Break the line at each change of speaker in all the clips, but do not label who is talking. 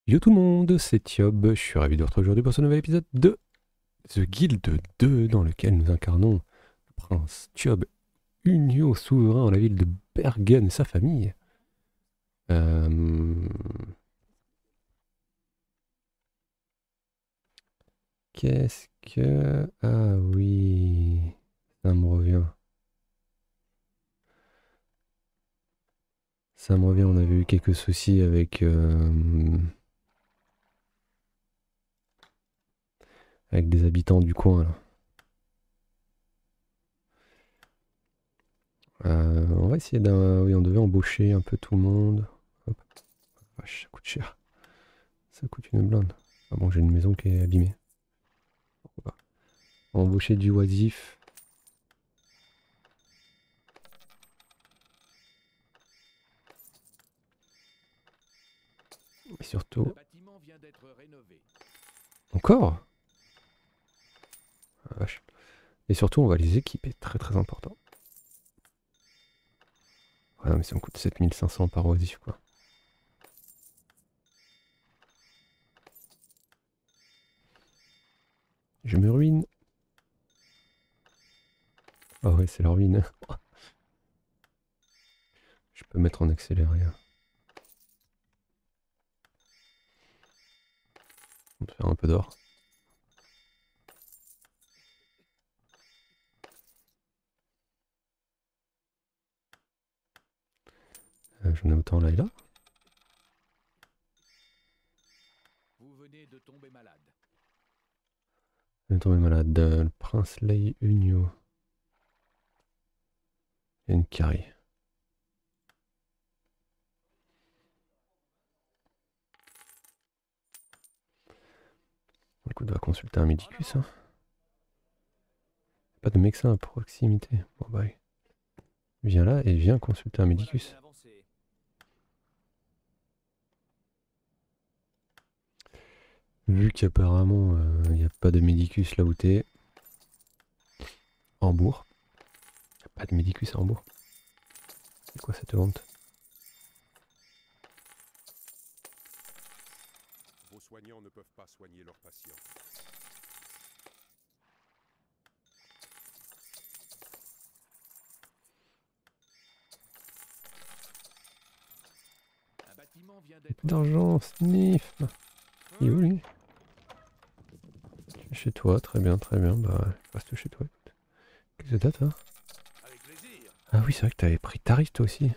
Yo tout le monde, c'est Thiob, je suis ravi de vous retrouver aujourd'hui pour ce nouvel épisode de The Guild 2 dans lequel nous incarnons le prince Thiob Unio, souverain en la ville de Bergen et sa famille. Euh, Qu'est-ce que... Ah oui, ça me revient. Ça me revient, on avait eu quelques soucis avec des habitants du coin là. On va essayer d'un... Oui, on devait embaucher un peu tout le monde. Hop. Vache, ça coûte cher. Ça coûte une blinde. Ah bon, j'ai une maison qui est abîmée. Pourquoi pas. Embaucher du oisif. Et surtout... Encore? Ah, vache. Et surtout, on va les équiper. Très très important. Ouais, mais ça me coûte 7500 par oisif, quoi. Je me ruine. Ah ouais, c'est la ruine. Je peux mettre en accéléré. On va faire un peu d'or. J'en ai autant là et là.
Vous venez de tomber malade.
Je vais tomber malade. Le prince Lei Unio. Et une carie. Du coup, on va consulter un médicus. Hein. Pas de médecin à proximité. Bon bah, viens là et viens consulter un médicus. Vu qu'apparemment il n'y a pas de médicus là où t'es. Hambourg. Pas de médicus à Hambourg. C'est quoi cette vente?
Vos soignants ne peuvent pas soigner leurs patients.
Un bâtiment vient d'être
D'argent, sniff. Il est où lui? Chez toi, très bien, très bien. Bah, reste chez toi. Écoute. Qu'est-ce que t'as toi?
avec plaisir.
Ah oui, c'est vrai que t'avais pris tarif toi aussi.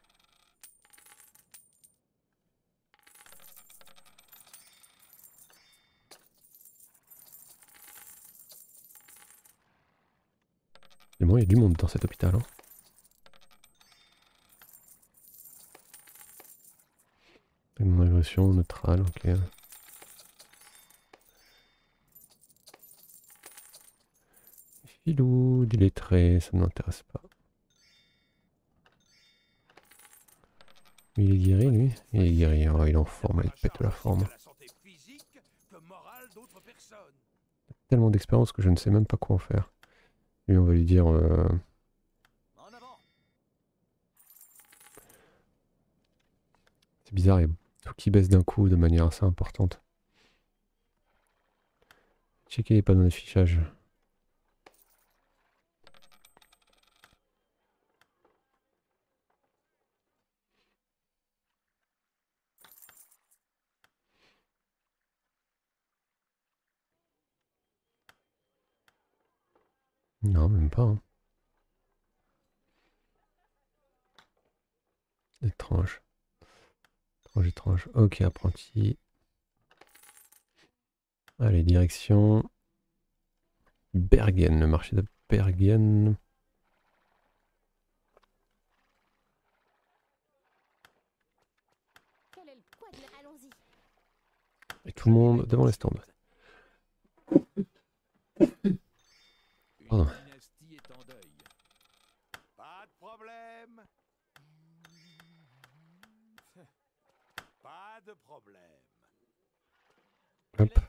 Et bon, il y a du monde dans cet hôpital. Hein. Une agression neutrale, ok. Filou, illettré, ça ne m'intéresse pas. Il est guéri lui? Il est guéri, oh, il est en forme, il pète la forme. Tellement d'expérience que je ne sais même pas quoi en faire. Lui, on va lui dire... C'est bizarre, il y a tout qui baisse d'un coup de manière assez importante. Checker les panneaux d'affichage. Non, même pas. Hein. Étrange. Étrange, étrange. Ok, apprenti. Allez, direction Bergen, le marché de Bergen. Et tout le monde devant les stands. Pardon.
Une dynastie est en deuil.
Pas de problème. Pas de problème.
Hop.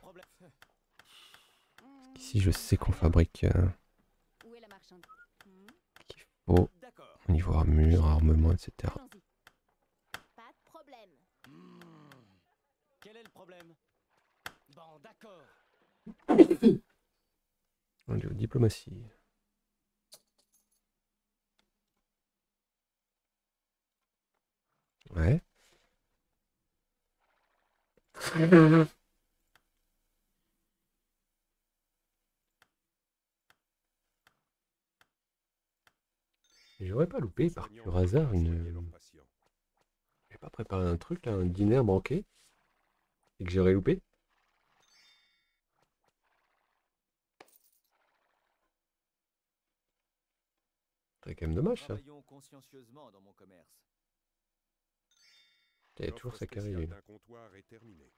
Ici, je sais qu'on fabrique
Où est la marchande?
qu'il faut
D'accord.
au niveau armure, armement, etc.
Pas de problème.
Quel est le Bon, d'accord.
On est aux diplomatie. Ouais. J'aurais pas loupé
Vos
par
soignants
pur
ne peuvent
hasard
pas soigner leurs
une.
patients.
J'ai pas préparé un truc là, un dîner à manquer et que j'aurais loupé. C'est quand même
Nous
dommage ça.
travaillons consciencieusement dans mon commerce.
Il y a toujours
L'offre
ça qui
spéciale
arrive.
d'un comptoir est terminée.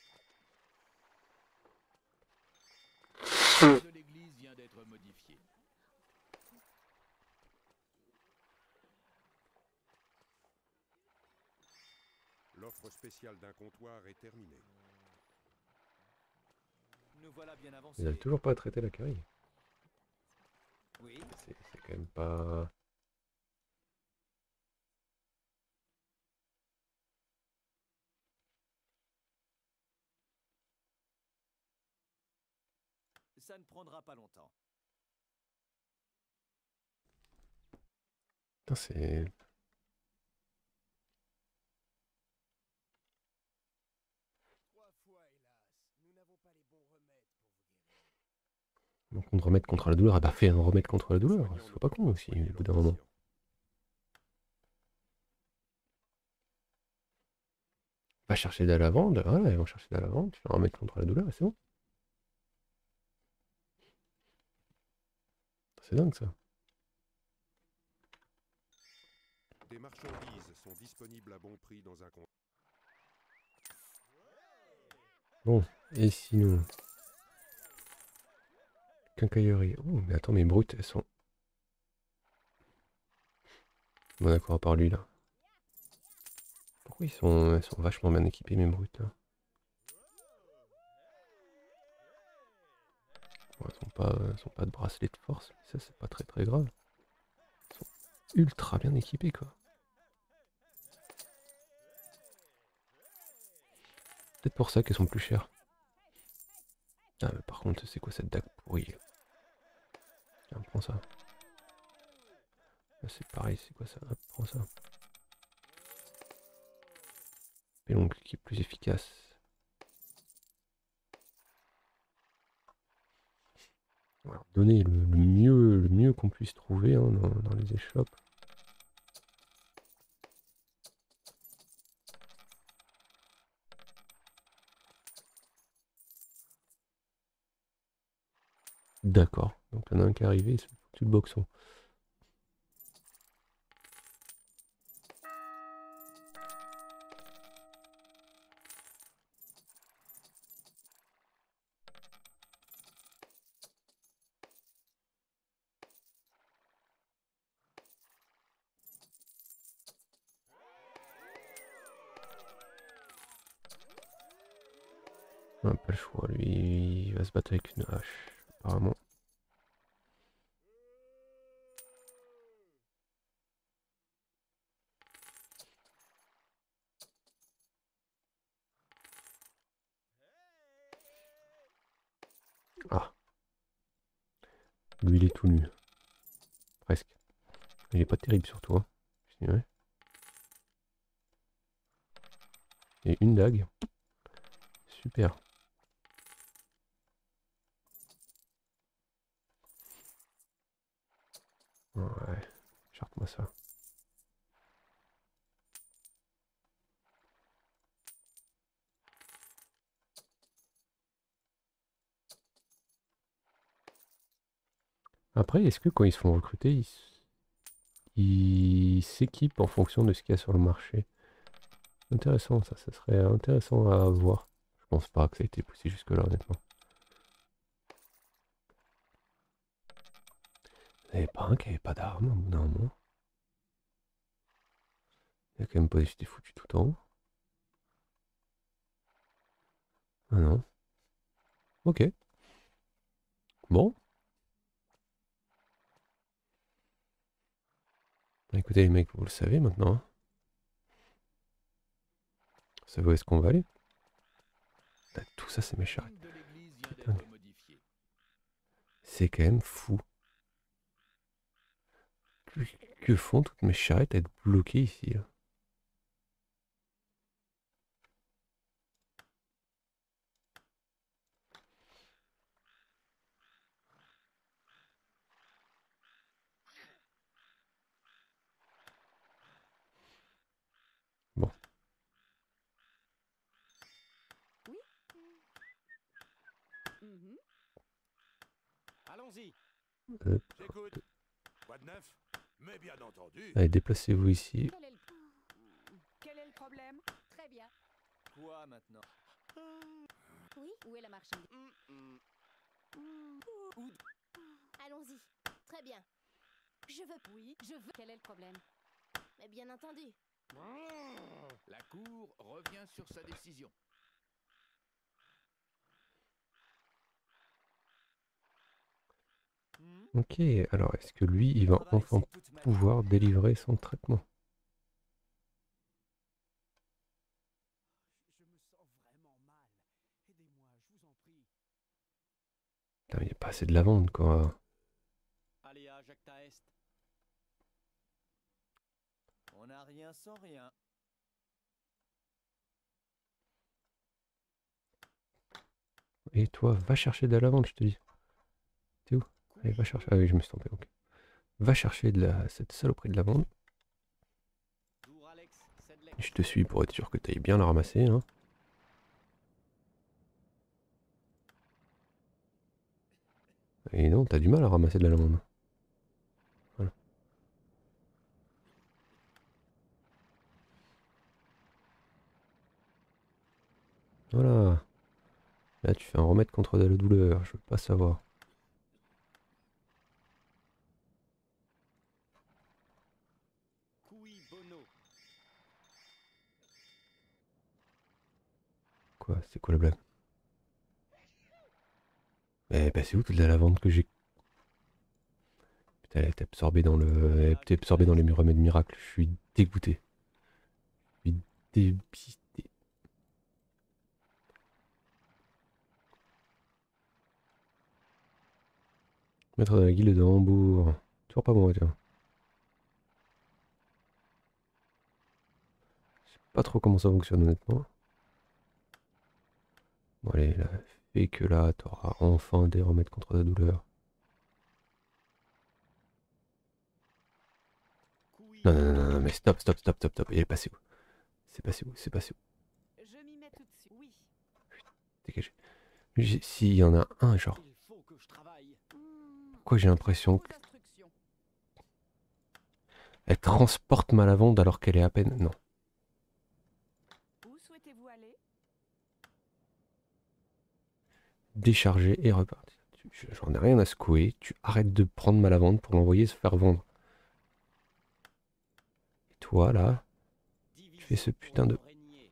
Le nom de l'église vient d'être modifié.
L'offre spéciale d'un comptoir est terminée.
Nous voilà bien
Ils
avancés.
n'avaient toujours pas traité la carie.
Oui,
C'est quand même pas.
ça ne prendra pas longtemps.
Putain, c'est. Donc on remède contre la douleur. Ah bah fais un remède contre la
Vos
douleur.
soignants ne
Sois pas
peuvent
con aussi
soigner
au bout
leurs
d'un moment.
patients.
Va chercher de la lavande. Voilà, ils vont chercher de la lavande. Tu fais un remède contre la douleur et c'est bon. C'est dingue ça.
Des marchandises sont disponibles à bon prix dans un comptoir.
Bon, et sinon. Quincaillerie. Oh, mais attends, mes brutes, elles sont. Bon, d'accord, à part lui là. Pourquoi elles sont vachement bien équipées, mes brutes là? Bon, elles sont pas de bracelet de force, mais ça, c'est pas très très grave. Elles sont ultra bien équipées quoi. Peut-être pour ça qu'elles sont plus chères. Ah, mais par contre, c'est quoi cette dague pourrie? Tiens, prends ça. Là, c'est pareil, c'est quoi ça? Hop, prends ça. Péloncle qui est plus efficace. On va leur donner le mieux qu'on puisse trouver hein, dans les échoppes. D'accord. Donc il y en a un qui est arrivé, c'est foutu le boxon. On n'a pas le choix, lui, il va se battre avec une hache, apparemment. Ah. Lui, il est tout nu. Presque. Il est pas terrible surtout. Hein. Ouais. Et une dague. Super. Ouais. Charte-moi ça. Après, est-ce que quand ils se font recruter, ils s'équipent en fonction de ce qu'il y a sur le marché? Intéressant, ça serait intéressant à voir. Je pense pas que ça ait été poussé jusque-là, honnêtement. Il n'y avait pas un qui avait pas d'arme au bout d'un moment. Il a quand même pas été foutu tout en haut. Ah non. Ok. Bon. Bah, écoutez les mecs, vous le savez maintenant. Hein. Vous savez où est-ce qu'on va aller? On a tout tout ça, c'est mes charrettes.
L'une de l'église vient
Putain.
d'être modifiée.
C'est quand même fou. Que font toutes mes charrettes à être bloquées ici là? Bon,
Mhm.
Allons-y.
hop.
J'écoute. Quoi de neuf? Mais bien entendu.
Allez, déplacez-vous ici.
Quel est le problème? Très bien.
Quoi maintenant?
Oui, où est la marchandise?
Allons-y. Très bien. Je veux.
Oui, je veux. Quel est le problème?
Mais bien entendu.
La cour revient sur sa décision.
Ok, alors est-ce que lui, il va
On va
enfin
laisser toute ma vie.
pouvoir délivrer son traitement?
Je me sens vraiment mal. Aidez-moi, je vous en prie.
Putain, il n'y a pas assez de lavande, quoi.
Aléa Jacta Est. On n'a rien sans rien.
Et toi, va chercher de la lavande, je te dis. T'es où? Allez, va chercher. Ah oui, je me suis trompé, ok. Va chercher cette saloperie de lavande.
Tour Alex, Sedlec.
Je te suis pour être sûr que tu ailles bien la ramasser, hein. Et non, t'as du mal à ramasser de la lavande. Voilà. Voilà. Là, tu fais un remède contre la douleur. Je veux pas savoir.
Cui Bono.
Quoi? C'est quoi la blague? Eh bah c'est où toute la lavande que j'ai? Putain, elle a été absorbée dans le. Elle a été absorbée dans les remèdes miracles. Je suis dégoûté. Je suis débité. Maître de la guilde de Hambourg. Toujours pas bon, tiens. Je sais pas trop comment ça fonctionne honnêtement. Bon allez, là, fais que là, t'auras enfin des remèdes contre la douleur.
Cui
Non, non, non, non, non, mais stop, stop, stop, stop, stop. Il est passé où? C'est passé où? C'est passé où?
Je m'y mets tout de suite. Oui.
Dégagez. S'il y en a un, genre,
Il faut que je travaille.
pourquoi j'ai l'impression
Vos
qu'elle
instructions.
transporte ma lavande alors qu'elle est à peine. Non.
Où souhaitez-vous aller?
Décharger et repartir. J'en ai rien à secouer. Tu arrêtes de prendre ma lavande pour l'envoyer se faire vendre. Et toi, là, tu fais ce putain de.
Régner.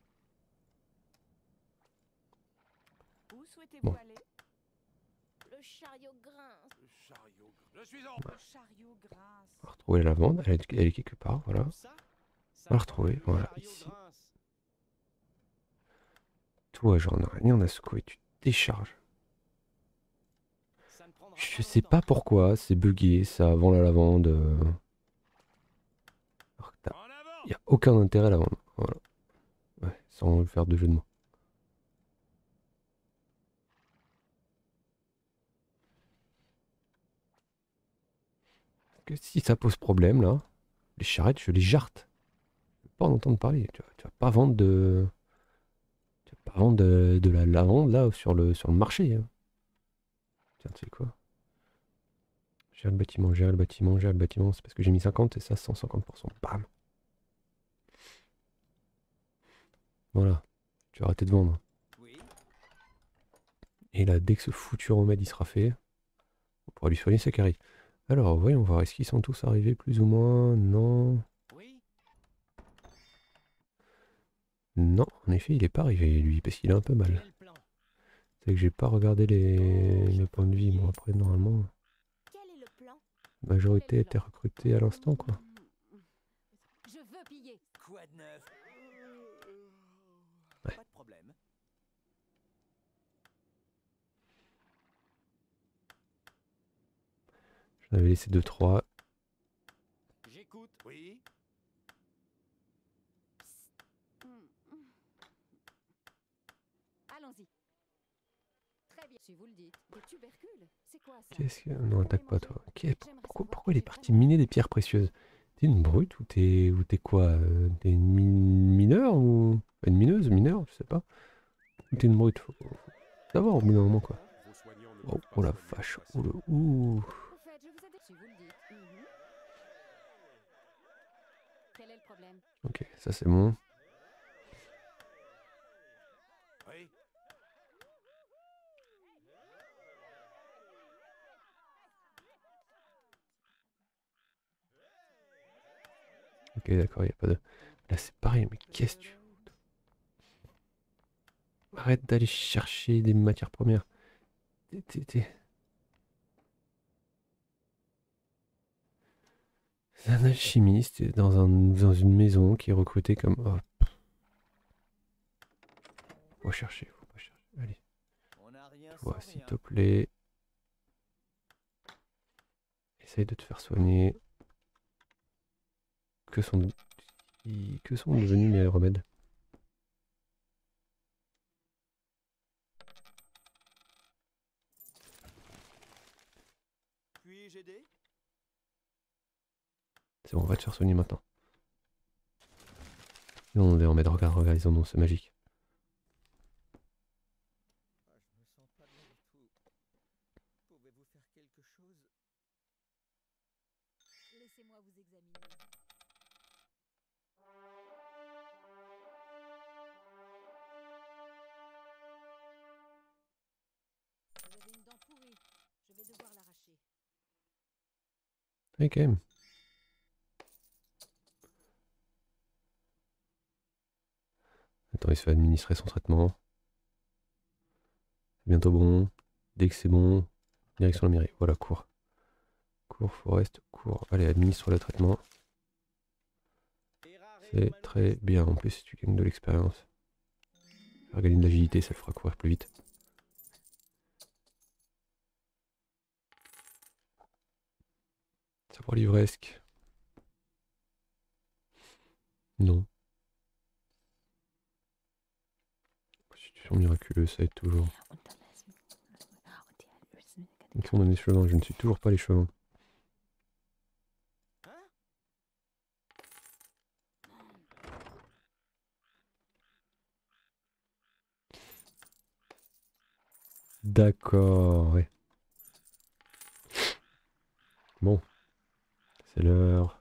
Où souhaitez-vous
Bon.
aller?
Le chariot grince.
Le chariot. Je suis en.
Le chariot grince.
On va retrouver la lavande. Elle est quelque part. Voilà.
Où ça?
On va la retrouver.
Le
Voilà.
chariot
Ici.
grince.
Toi, j'en ai rien à secouer. Tu décharges.
Ça ne prendra
Je
pas
sais
longtemps.
pas pourquoi. C'est bugué. Ça vend la lavande. Alors que
En avant.
y a aucun intérêt à la vendre. Voilà. Ouais, sans faire de jeu de mots. Que si ça pose problème là, les charrettes, je les jarte. Je veux pas en entendre parler. Tu vas pas vendre de. Tu vas pas vendre de la lavande là sur le marché, hein. Tiens, tu sais quoi? Gérer le bâtiment, gérer le bâtiment, gérer le bâtiment. C'est parce que j'ai mis 50 et ça 150%. Bam! Voilà. Tu vas arrêter de vendre.
Oui.
Et là, dès que ce foutu remède il sera fait, on pourra lui soigner sa carie. Alors, voyons voir. Est-ce qu'ils sont tous arrivés plus ou moins? Non.
Oui.
Non, en effet, il est pas arrivé lui, parce qu'il a un peu
Quel
mal.
est le plan?
C'est que j'ai pas regardé mes points de vie. Bon, après, normalement,
Quel est le plan?
la majorité a été recrutée à l'instant, quoi.
Je veux piller.
Quoi de neuf?
Ouais.
Pas de problème.
J'en avais laissé 2-3.
J'écoute. Oui.
Allons-y. Très bien. Si vous le dites. Des tubercules. C'est quoi ça?
Qu'est-ce que... Non, attaque pas toi. Pourquoi il est parti miner des pierres précieuses? T'es une brute ou t'es quoi? T'es une mineur ou... Une mineuse, mineur, je sais pas. Ou t'es une brute? Faut savoir au bout d'un moment quoi.
Vos soignants ne
Oh,
peuvent pas
oh la
soigner
vache.
les
Oh,
patients.
ouh.
Au fait, je vous ai dit. Si vous le dites. Quel est le problème?
Ok, ça c'est bon.
Oui.
Ok, d'accord, il a pas de... Là c'est pareil, mais qu'est-ce que tu... Arrête d'aller chercher des matières premières. C'est un alchimiste dans une maison qui est recruté comme... Oh, faut chercher, faut pas chercher. Allez,
On n'a rien
toi,
sans
s'il
rien.
te plaît. Essaye de te faire soigner. Que sont devenus mes remèdes?
Puis-je aider?
C'est bon, on va te faire soigner maintenant. Non, des remèdes, regarde, ils en ont, c'est magique.
Je me sens pas bien du tout. Pouvez-vous faire quelque chose?
Laissez-moi vous examiner. Vous avez une dent pourrie. Je vais devoir l'arracher.
Oui, quand même. Attends, il se fait administrer son traitement. C'est bientôt bon. Dès que c'est bon, direction la mairie. Voilà, cours. Cours, Forest, cours. Allez, administre le traitement. C'est très bien. En plus, si tu gagnes de l'expérience. Faire gagner de l'agilité, ça le fera courir plus vite. Savoir livresque. Non. Constitution miraculeuse, ça aide toujours. Ils sont donnés chevins, je ne suis toujours pas les chevins. D'accord, ouais. Bon. C'est l'heure.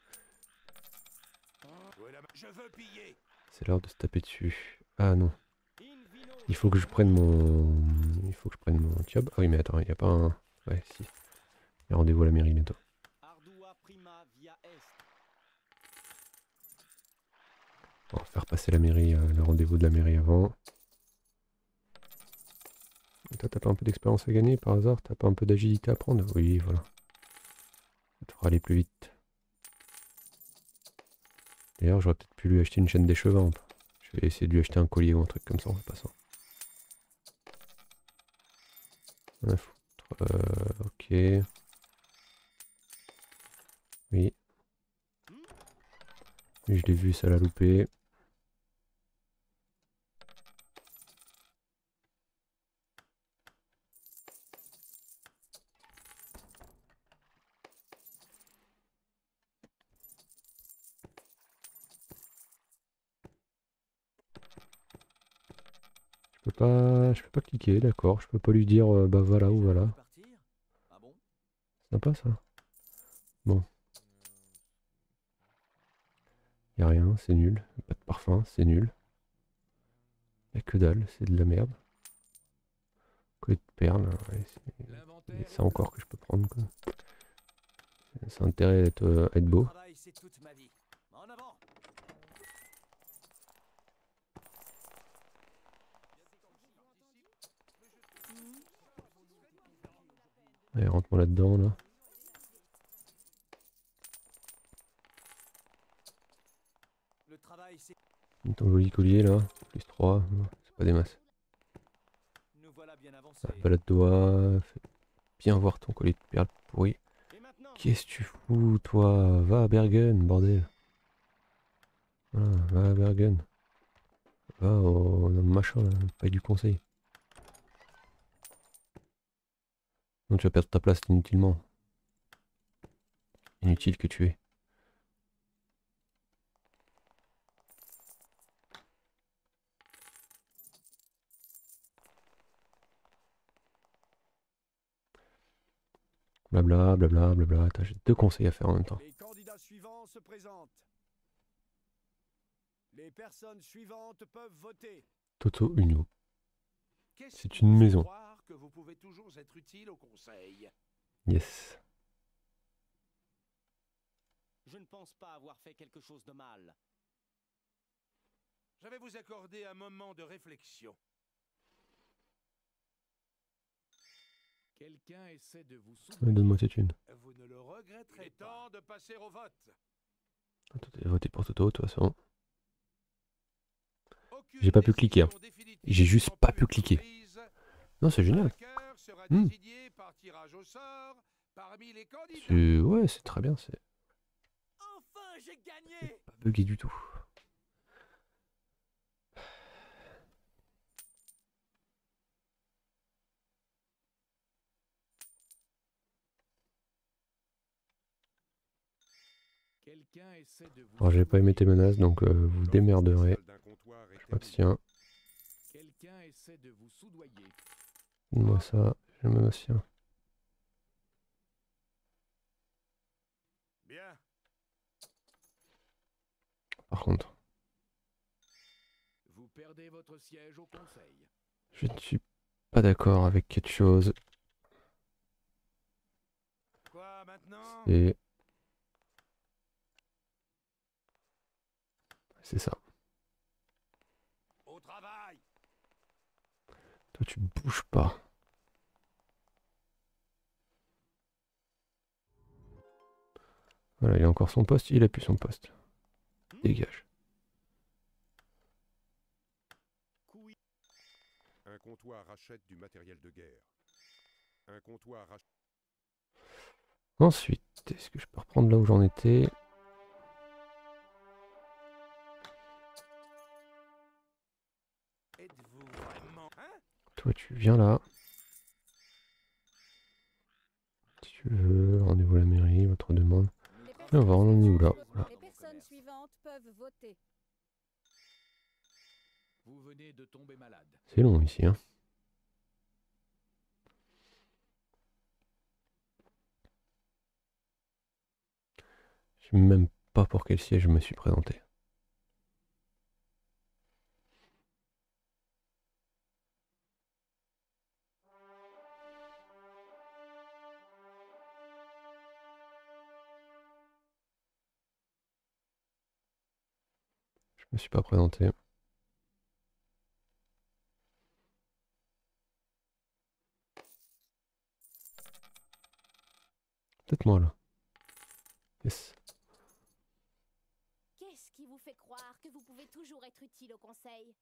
Je veux piller.
C'est l'heure de se taper dessus. Ah non. Il faut que je prenne mon... Il faut que je prenne mon job. Ah oui, mais attends, il n'y a pas un... Ouais, si. Il y a rendez-vous à la mairie bientôt.
Ardua prima via est.
On va faire passer la mairie, le rendez-vous de la mairie avant. Toi, t'as pas un peu d'expérience à gagner par hasard? T'as pas un peu d'agilité à prendre? Oui, voilà. Ça te fera aller plus vite. D'ailleurs, j'aurais peut-être pu lui acheter une chaîne d'échevin. Je vais essayer de lui acheter un collier ou un truc comme ça en passant. Rien à foutre. Ok. Oui. Lui, je l'ai vu, ça l'a loupé. Je peux pas cliquer, d'accord. Je peux pas lui dire bah voilà ou voilà.
Ah bon?
Sympa ça. Bon. Y a rien, c'est nul. Pas de parfum, c'est nul. Y a que dalle, c'est de la merde. Collier de perles, ouais, c'est ça encore que je peux prendre quoi. Ça a intérêt à être beau.
Travail, c'est toute ma vie. En avant.
Allez, rentre-moi là-dedans là.
Le travail, c'est...
Ton joli collier là, plus 3, c'est pas des masses.
Nous voilà bien avancés.
Balade-toi, fais bien voir ton collier de perles pourri. Qu'est-ce que tu fous, toi? Va à Bergen, bordel. Voilà, va à Bergen. Va au dans le machin, là, pas du conseil. Non, tu vas perdre ta place inutilement. Inutile que tu es. Blabla, blabla, blabla. Attends, j'ai 2 conseils à faire en même temps.
Les candidats suivants se présentent. Les personnes suivantes peuvent voter.
Toto Uno.
Qu'est-ce
C'est
qui
une
vous fait
maison.
croire que vous pouvez toujours être utile au conseil?
Yes.
Je ne pense pas avoir fait quelque chose de mal.
Je vais vous accorder un moment de réflexion.
Quelqu'un essaie de vous soudoyer.
Donne-moi tes thunes.
Vous ne le regretterez pas. Temps de passer au vote.
Attends, t'as voté pour Toto, de toute façon.
Aucune
J'ai pas pu cliquer, hein.
décision définitive
J'ai juste
n'étant
pas pu
être
cliquer.
prise,
Non, c'est
le
génial.
vainqueur sera
Hmm.
désigné par tirage au sort parmi les candidats.
Ouais, c'est très bien. C'est
Enfin, j'ai gagné!
pas bugué du tout.
Quelqu'un essaie de vous
Alors, j'ai pas aimé tes
soudoyer.
menaces, donc vous démerderez.
Salle d'un comptoir est
Je
terminée.
m'abstiens.
Quelqu'un essaie de vous soudoyer.
Donne-moi ça. Je m'abstiens.
Bien.
Par contre,
Vous perdez votre siège au conseil.
je ne suis pas d'accord avec quelque chose.
Quoi maintenant?
Et c'est ça.
Au travail.
Toi, tu bouges pas. Voilà, il a encore son poste. Il a plus son poste. Dégage.
Un comptoir rachète du matériel de guerre. Un comptoir rachète.
Ensuite, est-ce que je peux reprendre là où j'en étais?
Êtes-vous vraiment... Hein?
Toi, tu viens là. Si tu veux, rendez-vous à la mairie, votre demande. Et on va en est où là? Voilà.
Les personnes suivantes peuvent voter.
Vous venez de tomber malade.
C'est long ici, hein. Je sais même pas pour quel siège je me suis présenté. Je me suis pas présenté. Peut-être moi là. Yes.
Qu'est-ce qui vous fait croire que vous pouvez toujours être utile au conseil?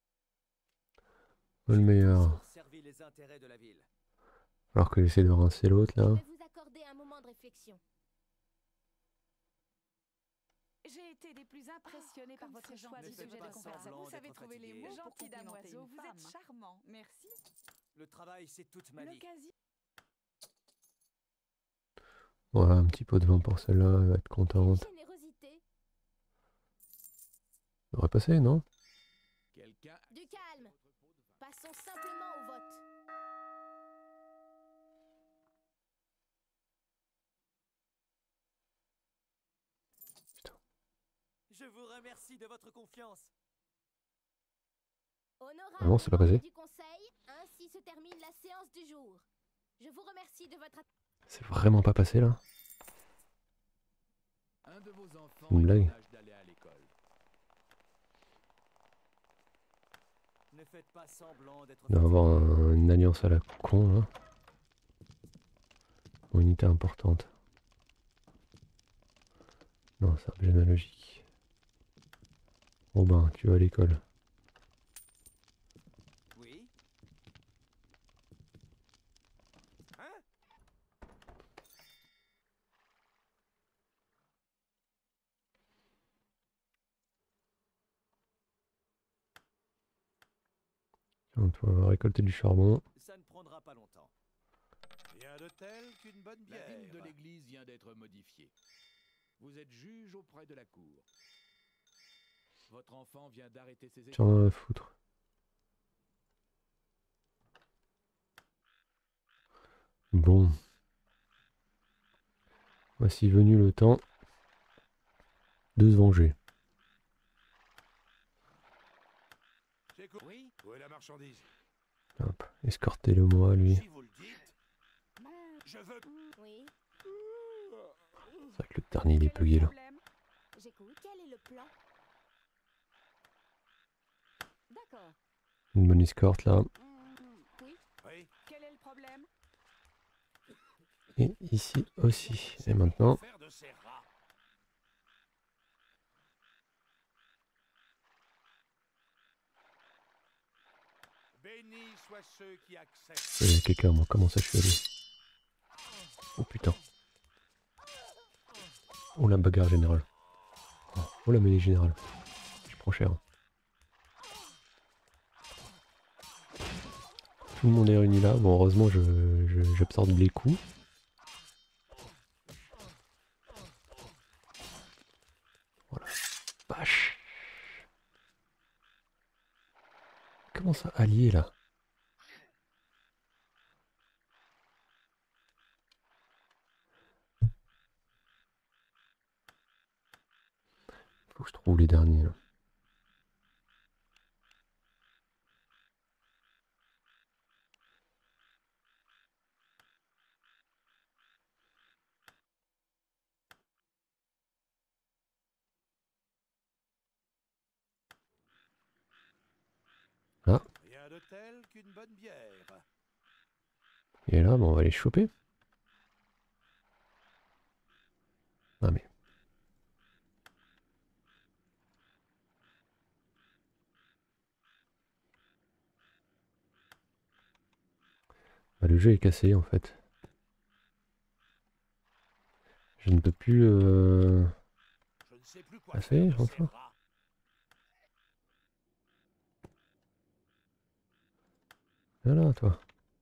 Le meilleur.
Servir les intérêts de la ville.
Alors que j'essaie de rincer l'autre
Je
là.
vais vous accorder un moment de réflexion.
J'ai été des plus impressionnés par votre choix
Ne
du
faites
sujet
pas
de conversation.
semblant
Vous savez
d'être
trouver les
fatigué.
mots pour
Gentil
complimenter
damoiseau,
une
vous
femme.
êtes charmant, merci.
Le travail, c'est toute ma vie.
L'occasion.
Voilà, un petit pot de vin pour celle-là, elle va être contente.
Générosité.
Ça devrait passer, non?
Quelqu'un.
Du calme. Passons simplement au vote.
Je vous remercie de votre confiance.
Honorable
Ah non, c'est pas
membre
passé.
du conseil, ainsi se termine la séance du jour. Je vous remercie de votre
C'est vraiment pas passé là?
Un de vos enfants
Une
est
blague.
en âge d'aller à l'école.
Ne faites pas semblant d'être
Il doit y avoir
fatigué.
une alliance à la con là. Ou une unité importante. Non, c'est un généalogique. Oh ben, tu vas à l'école.
Oui. Hein?
On va récolter du charbon.
Ça ne prendra pas longtemps.
Rien de tel qu'une bonne
La
bière.
dîme de l'église vient d'être modifiée. Vous êtes juge auprès de la cour. Votre enfant vient d'arrêter ses études.
Tiens, à foutre. Bon. Voici venu le temps de se venger.
Oui. Où est la marchandise?
Hop, escortez-le moi, lui.
Si vous le dites, je veux.
Oui.
C'est vrai que le dernier il est bugué là.
J'écoute. Quel est le plan?
D'accord.
Une bonne escorte là.
Oui.
Oui.
Quel est le problème?
Et ici aussi. Et maintenant,
Faire de ces rats. Bénis soient ceux qui acceptent.
il y a quelqu'un, moi, comment ça je suis allé? Oh putain. Oh la bagarre générale. Oh la mêlée générale. Je prends cher. Tout le monde est réuni là. Bon, heureusement, j'absorbe les coups. Voilà. Vache. Comment ça allier là? Faut que je trouve les derniers là. Ah,
Rien de tel qu'une bonne bière.
et là, bon, on va les choper. Ah mais... Bah, le jeu est cassé en fait. Je ne peux plus...
Je ne sais plus quoi
Ah, ça y
faire
est,
de ces
enfin.
rats.
Voilà, toi.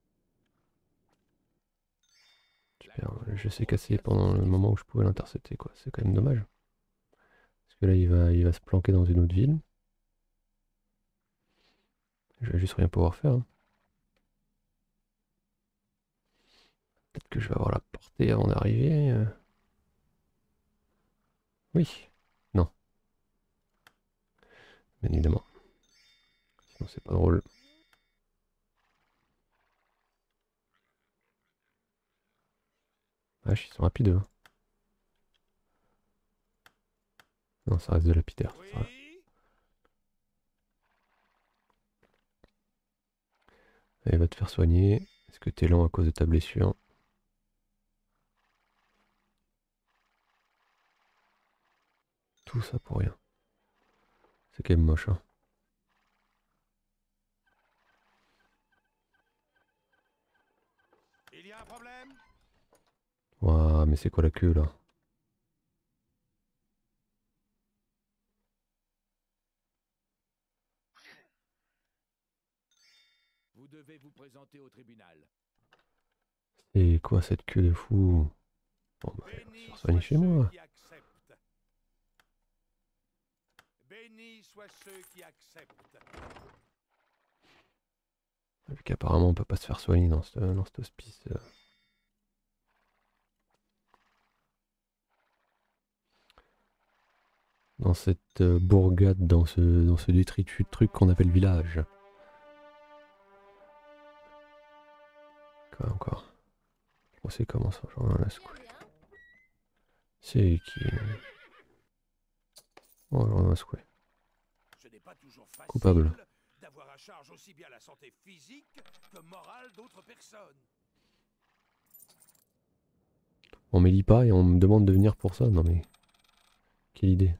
Super, le jeu s'est cassé pendant le moment où je pouvais l'intercepter, quoi. C'est quand même dommage. Parce que là, il va se planquer dans une autre ville. Je vais juste rien pouvoir faire. Hein. Peut-être que je vais avoir la portée avant d'arriver. Oui. Non. Bien évidemment. Sinon, c'est pas drôle. Vache, ils sont rapides, eux. Hein. Non, ça reste de lapidaire. Ça va.
Oui.
Elle va te faire soigner. Est-ce que t'es lent à cause de ta blessure? Tout ça pour rien. C'est quand même moche, hein.
Il y a un problème?
Ouah, mais c'est quoi la queue, là?
Vous devez vous présenter au tribunal.
C'est quoi cette queue de fou? Bon, bah, elle va se
Bénis
faire
soient
soigner chez
ceux
moi.
qui acceptent. Bénis soient ceux qui acceptent.
Vu qu'apparemment on peut pas se faire soigner dans cet hospice. Dans cette bourgade, dans ce détritus de truc qu'on appelle village. Quoi encore? On sait comment ça, j'en ai rien à secouer.
Bien, bien.
C'est qui? Oh, j'en ai rien à secouer.
Ce n'est pas toujours facile
Coupable.
d'avoir à charge aussi bien la santé physique que morale d'autres personnes.
On m'élit pas et on me demande de venir pour ça? Non mais... Quelle idée?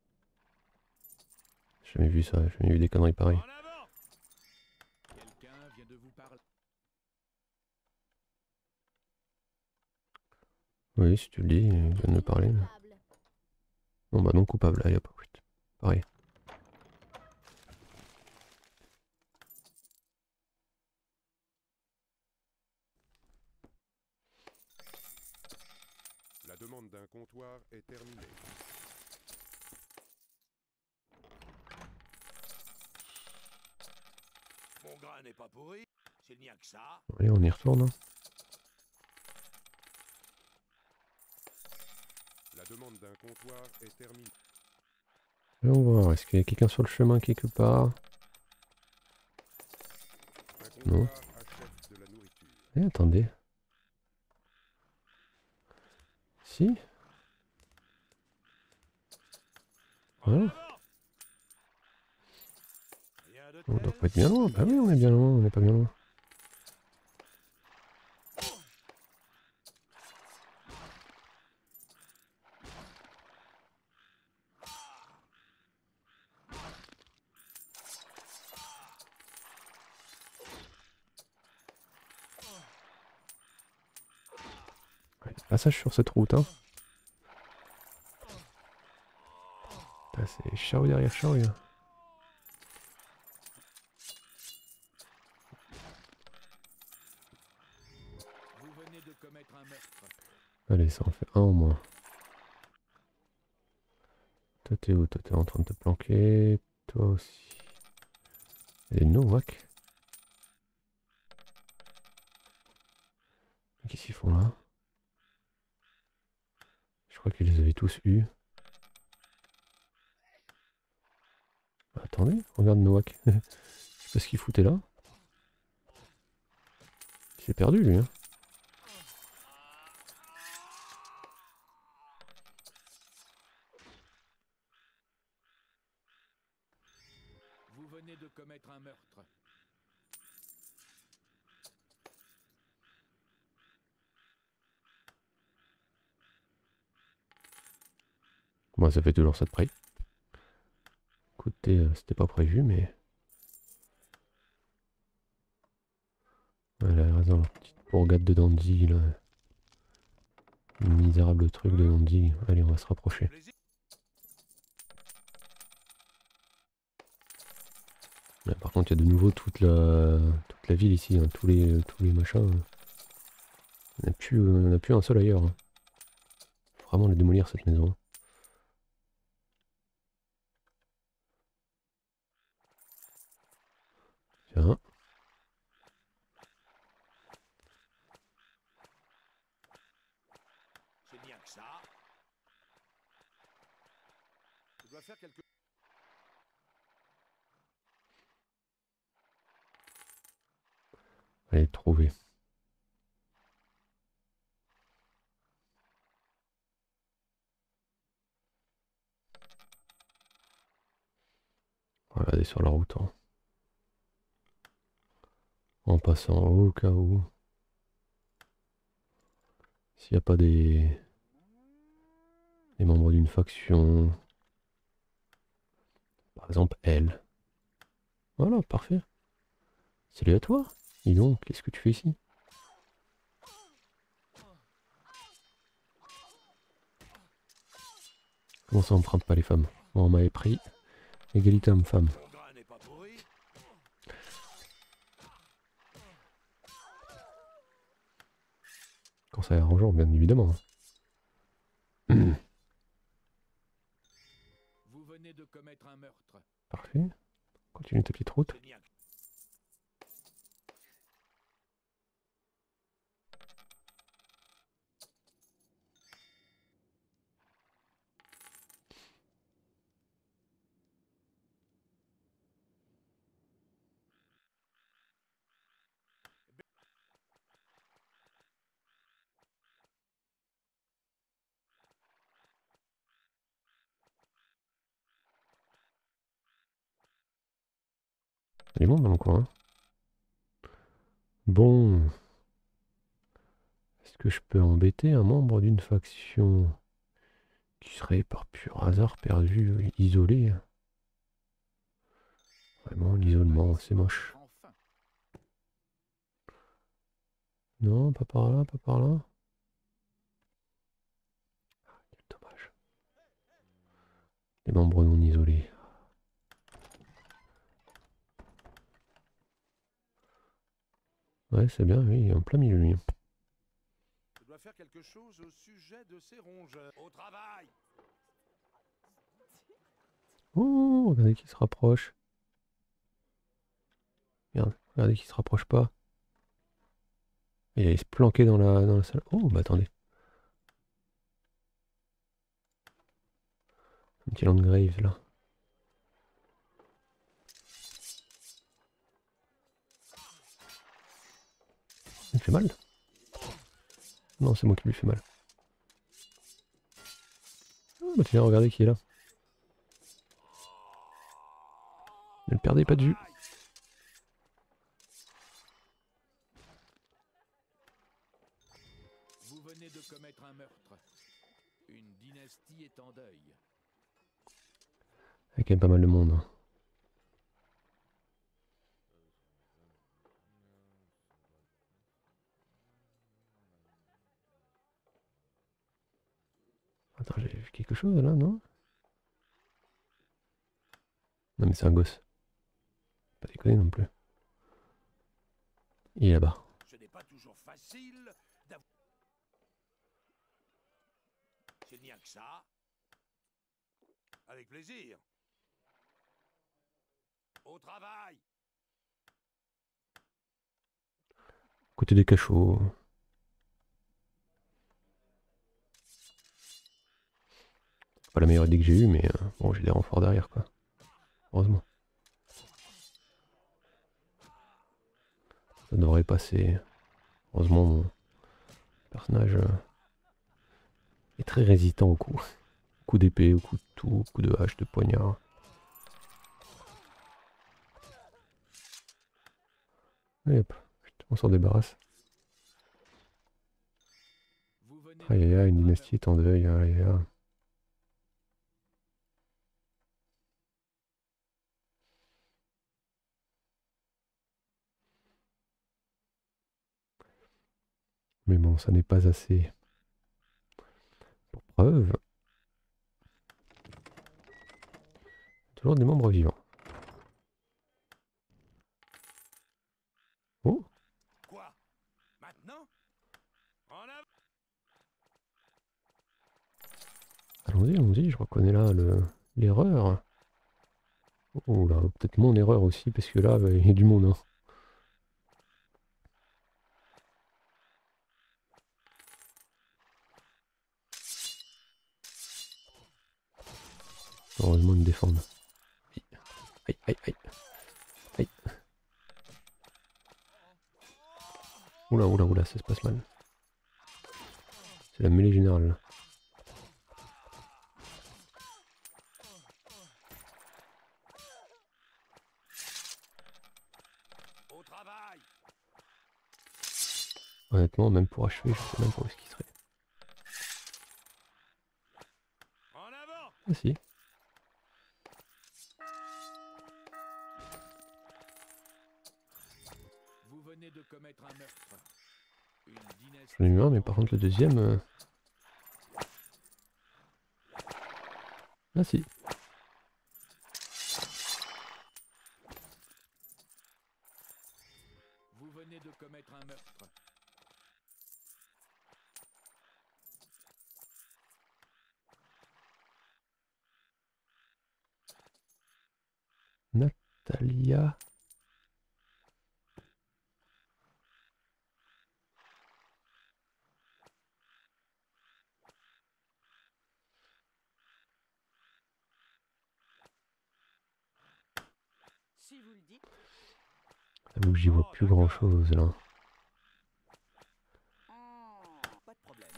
J'ai jamais vu ça, j'ai jamais vu des conneries pareilles.
En avant!
Quelqu'un vient de vous parler.
Oui, si tu le dis, il vient de me parler. Mais...
Coupable.
Non bah non coupable, allez hop, pareil.
demande d'un comptoir est terminée.
Mon grain n'est pas pourri. S'il n'y a que ça.
Allez, on y retourne. Hein.
La demande d'un comptoir est terminée.
Allons voir, est-ce qu'il y a quelqu'un sur le chemin quelque part?
Un comptoir achète de la nourriture.
Eh, attendez. Si?
En
Voilà.
avant. Rien de
On doit
tel.
pas être bien loin. Bah oui, on est bien loin, on n'est pas bien loin. Ouais, passage sur cette route, hein. Putain, c'est charrue derrière charrue. Hein.
Vous venez de commettre un meurtre.
Allez, ça en fait un en moins. Toi, t'es où? Toi, t'es en train de te planquer. Toi aussi. Et Novak. Qu'est-ce qu'ils font là? Je crois qu'ils les avaient tous eus. Bah, attendez, regarde Novak. Je sais pas ce qu'il foutait là. Il s'est perdu lui. Hein.
Vous venez de commettre un meurtre.
Moi, ça fait toujours ça de prix. Écoutez, c'était pas prévu, mais... Elle a raison, la petite bourgade de Dandy, là. Le misérable truc de Dandy. Allez, on va se rapprocher.
Plaisir.
Là, par contre, il y a de nouveau toute la ville ici, hein, tous les machins. On n'a plus un seul ailleurs. Hein. Faut vraiment les démolir, cette maison. Tiens.
S'il n'y a que ça.
Je dois faire quelque...
Allez, trouver. Voilà, elle est sur la route. Hein. En passant au cas où. S'il n'y a pas des membres d'une faction. Par exemple, elle. Voilà, parfait. Salut à toi. Dis donc, qu'est-ce que tu fais ici? Comment ça, on prend pas les femmes? Bon, on m'avait pris. Égalité homme-femme.
Mon grain n'est pas pourri.
Quand ça est arrangeant, bien évidemment.
Vous venez de commettre un meurtre.
Parfait. Continue ta petite route.
S'il n'y a que
Il est bon dans le coin. Hein. Bon. Est-ce que je peux embêter un membre d'une faction qui serait par pur hasard perdu, isolé? Vraiment, l'isolement, c'est moche.
Enfin.
Non, pas par là, pas par là. Ah, quel dommage. Les membres non isolés. Ouais, c'est bien, oui, en plein milieu, lui.
Je dois
faire quelque chose au sujet de ces rongeurs. Au travail!
Oh, regardez qui se rapproche. Merde, regardez qui se rapproche pas. Il allait se planquer dans la salle. Oh, bah attendez. Un petit Landgrave là. Il me fait mal? Non, c'est moi qui lui fais mal. Oh, bah tiens, regardez qui est là. Ne le perdez pas de vue.
Vous venez de commettre un meurtre. Une dynastie est en deuil.
Il y a quand même pas mal de monde. Hein. Attends, j'ai vu quelque chose là, non? Non mais c'est un gosse. Pas déconner non plus. Il est là-bas.
Ce n'est pas toujours facile d'avoir... C'est bien que ça. Avec plaisir. Au travail!
Côté des cachots. C'est pas la meilleure idée que j'ai eue, mais bon, j'ai des renforts derrière quoi. Heureusement. Ça devrait passer. Heureusement, mon personnage est très résistant au coup. Coup d'épée, au coup de tout, au coup de hache, de poignard. Allez hop, on s'en débarrasse.
Vous venez
Aïe aïe aïe, une dynastie est en deuil. Aïe aïe aïe. Mais bon, ça n'est pas assez. Pour preuve. Toujours des membres vivants. Oh,
Quoi? Maintenant? En avant!
allons-y, je reconnais là l'erreur. Oh là, peut-être mon erreur aussi, parce que là, bah, il y a du monde. Hein. Heureusement, ils me défendent. Aïe, aïe, aïe, aïe. Oula, oula, oula, ça se passe mal. C'est la mêlée générale. Là.
Au travail!
Honnêtement, même pour achever, je sais même pas où est-ce qu'il serait.
En avant!
Ah si.
Vous venez de commettre un meurtre. Une dynastie.
J'en ai eu un, mais par contre le deuxième... Ah si.
Vous venez de commettre un meurtre.
Natalia.
Si vous le dites.
J'avoue que j'y vois plus grand chose là.
Pas de problème.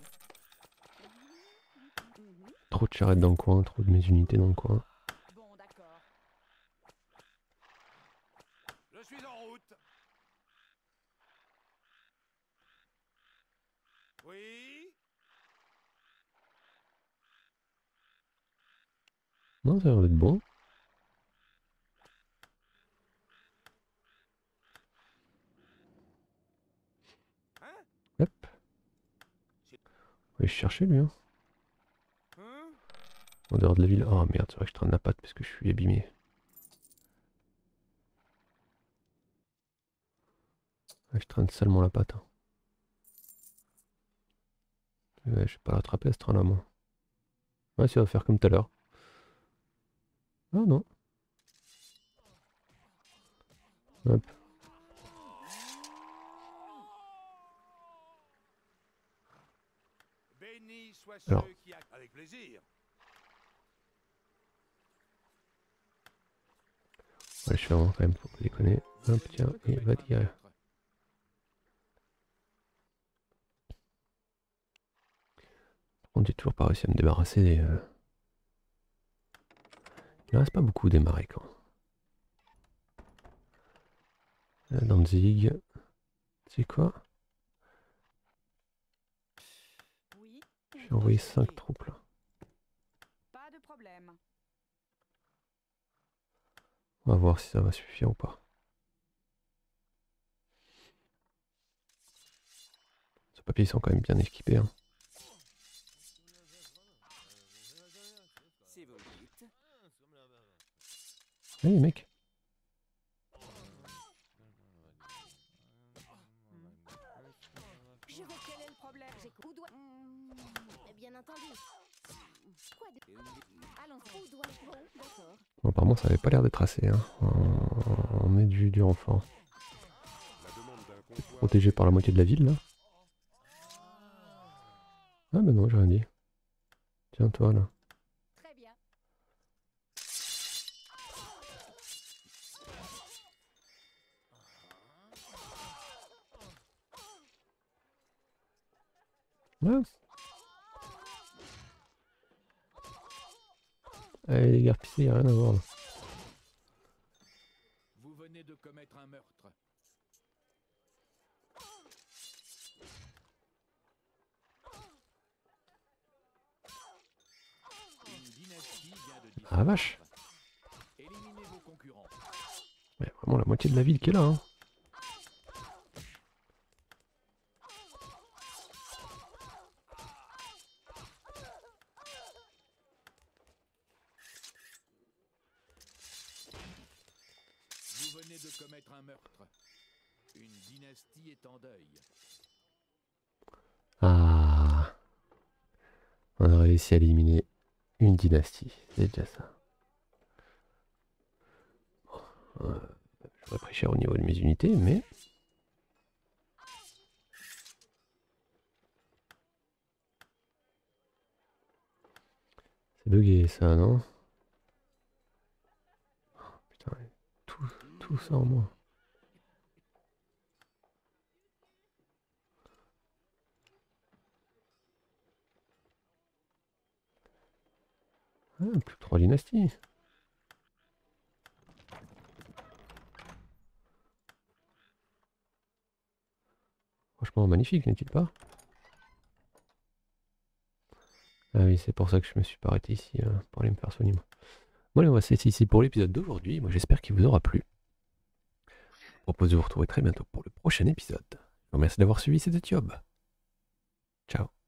Trop de charrettes dans le coin, trop de mes unités dans le coin.
Bon, d'accord.
Je suis en route! Oui?
Non, ça a l'air d'être bon.
Hein?
Hop. On va aller chercher lui. Hein.
Hein?
En dehors de la ville. Oh merde, c'est vrai que je traîne la patte parce que je suis abîmé. Ouais, je traîne salement la patte. Hein. Ouais, je vais pas l'attraper à ce train-là, moi. Ouais, ça va faire comme tout à l'heure. Ah non. Hop.
Béni soit
Alors.
ceux qui avec plaisir.
Ouais, je fais vraiment quand même, faut pas déconner. Hop, tiens, il va tirer. Par contre, j'ai toujours pas réussi à me débarrasser des... Il ne reste pas beaucoup des marécans. Danzig. C'est quoi?
Oui.
J'ai envoyé 5 troupes là.
Pas de problème.
On va voir si ça va suffire ou pas. Ces papiers sont quand même bien équipés. Hein.
Si vous le dites.
Allez mec.
Je vois quel est le problème. Où doit...
Bien entendu. Quoi de...
Allons-y.
Où doit... Bon, d'accord.
Bon, apparemment ça avait pas l'air d'être assez. Hein. On met du renfort.
La demande d'un comptoir
Protégé par la moitié de la ville là. Ah bah non, j'ai rien dit. Tiens toi là.
Très bien.
Ouais. Allez les gars, pissez, y a rien à voir là.
Vous venez de commettre un meurtre. Une dynastie vient de
Ah vache.
Éliminez vos concurrents.
Ouais, vraiment la moitié de la ville qui est là. Hein.
Vous venez de commettre un meurtre. Une dynastie est en deuil.
Ah. On a réussi à éliminer une dynastie. C'est déjà ça. Bon, j'aurais pris cher au niveau de mes unités, mais... C'est bugué ça, non? Oh, putain, tout ça en moins. Ah, plus que 3 dynasties. Franchement magnifique, n'est-il pas? Ah oui, c'est pour ça que je me suis pas arrêté ici pour aller me faire soigner. Bon allez, on va se laisser ici pour l'épisode d'aujourd'hui. Moi j'espère qu'il vous aura plu. Je vous propose de vous retrouver très bientôt pour le prochain épisode. Je vous remercie d'avoir suivi, c'était Yob. Ciao.